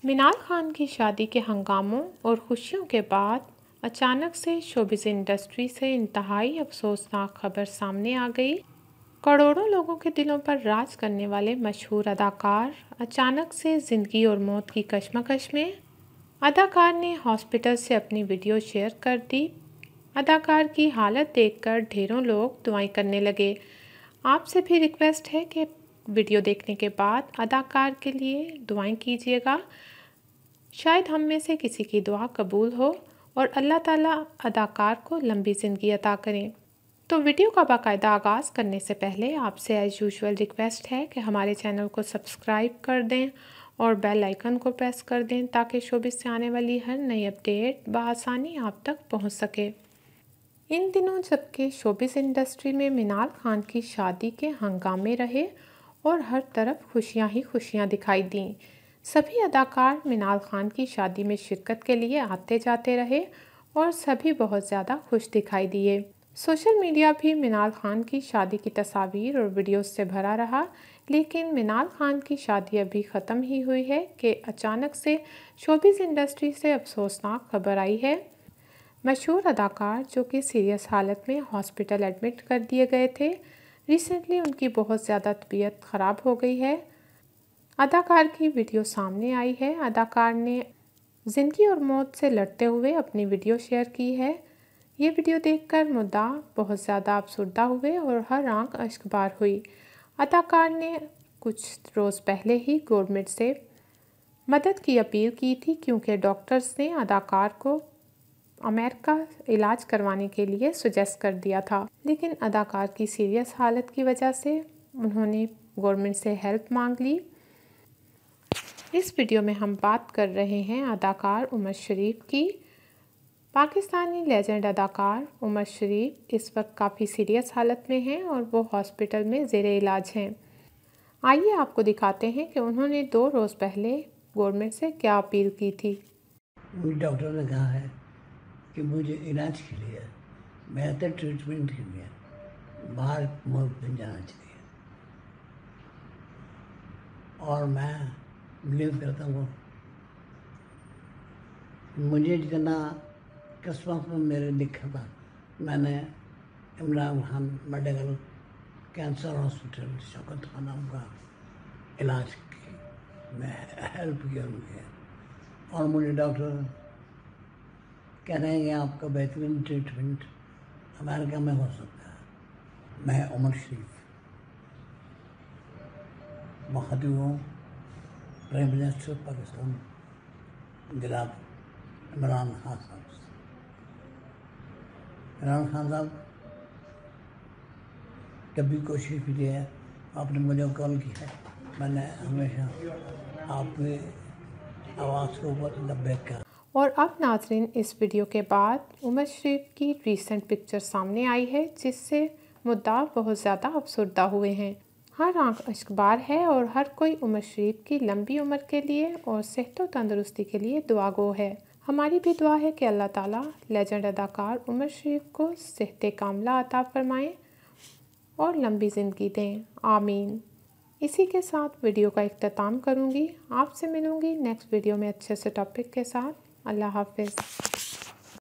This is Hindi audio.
मिनाल खान की शादी के हंगामों और खुशियों के बाद अचानक से शोबिज़ इंडस्ट्री से इंतहाई अफसोसनाक खबर सामने आ गई। करोड़ों लोगों के दिलों पर राज करने वाले मशहूर अदाकार अचानक से ज़िंदगी और मौत की कशमकश में। अदाकार ने हॉस्पिटल से अपनी वीडियो शेयर कर दी। अदाकार की हालत देखकर ढेरों लोग दुआएं करने लगे। आपसे भी रिक्वेस्ट है कि वीडियो देखने के बाद अदाकार के लिए दुआएं कीजिएगा। शायद हम में से किसी की दुआ कबूल हो और अल्लाह ताला अदाकार को लंबी ज़िंदगी अता करें। तो वीडियो का बाकायदा आगाज़ करने से पहले आपसे एज यूजुअल रिक्वेस्ट है कि हमारे चैनल को सब्सक्राइब कर दें और बेल आइकन को प्रेस कर दें ताकि शोबिज़ से आने वाली हर नई अपडेट बआसानी आप तक पहुंच सके। इन दिनों जबकि शोबिज़ इंडस्ट्री में मिनाल खान की शादी के हंगामे रहे और हर तरफ खुशियां ही खुशियां दिखाई दीं, सभी अदाकार मिनाल खान की शादी में शिरकत के लिए आते जाते रहे और सभी बहुत ज़्यादा खुश दिखाई दिए। सोशल मीडिया भी मिनाल खान की शादी की तस्वीर और वीडियोस से भरा रहा, लेकिन मिनाल खान की शादी अभी ख़त्म ही हुई है कि अचानक से शोबिज़ इंडस्ट्री से अफसोसनाक खबर आई है। मशहूर अदाकार जो कि सीरियस हालत में हॉस्पिटल एडमिट कर दिए गए थे, रिसेंटली उनकी बहुत ज़्यादा तबीयत ख़राब हो गई है। अदाकार की वीडियो सामने आई है। अदाकार ने ज़िंदगी और मौत से लड़ते हुए अपनी वीडियो शेयर की है। ये वीडियो देखकर मुद्दा बहुत ज़्यादा अफसुर्दा हुए और हर आंख अश्कबार हुई। अदाकार ने कुछ रोज़ पहले ही गवर्नमेंट से मदद की अपील की थी क्योंकि डॉक्टर्स ने अदाकार को अमेरिका इलाज करवाने के लिए सजेस्ट कर दिया था, लेकिन अदाकार की सीरियस हालत की वजह से उन्होंने गवर्नमेंट से हेल्प मांग ली। इस वीडियो में हम बात कर रहे हैं अदाकार उमर शरीफ की। पाकिस्तानी लेजेंड अदाकार उमर शरीफ इस वक्त काफ़ी सीरियस हालत में हैं और वो हॉस्पिटल में ज़ेरे इलाज हैं। आइए आपको दिखाते हैं कि उन्होंने 2 रोज़ पहले गवर्नमेंट से क्या अपील की थी। डॉक्टर ने कहा है कि मुझे इलाज के लिए, बेहतर ट्रीटमेंट के लिए बाहर मुल्क में जाना चाहिए और मैं बिलीव करता हूँ मुझे जितना किस्मत में मेरे लिखा था। मैंने Imran Khan medical cancer hospital Shaukat खाना का इलाज की मैं हेल्प किया मुझे, और मुझे डॉक्टर कह रहे हैं कि आपका बेहतरीन ट्रीटमेंट अमेरिका में हो सकता है। मैं उमर शरीफ मुखातिब हूँ प्राइम मिनिस्टर पाकिस्तान जनाब इमरान खान साहब से। इमरान खान साहब, जब भी कोशिश की है आपने मुझे कॉल की है, मैंने हमेशा आपकी आवाज़ को ऊपर लब्बैक किया। और अब नाज़रीन, इस वीडियो के बाद उमर शरीफ की रीसेंट पिक्चर सामने आई है जिससे मुद्दा बहुत ज़्यादा अफसुर्दा हुए हैं। हर आंख अश्कबार है और हर कोई उमर शरीफ की लंबी उम्र के लिए और सेहत व तंदुरुस्ती के लिए दुआगो है। हमारी भी दुआ है कि अल्लाह ताला लेजेंड अदाकार उमर शरीफ को सेहत कामला अता फरमाएँ और लंबी ज़िंदगी दें, आमीन। इसी के साथ वीडियो का इख्तिताम करूँगी। आपसे मिलूँगी नेक्स्ट वीडियो में अच्छे से टॉपिक के साथ। अल्लाह हाफ़िज़।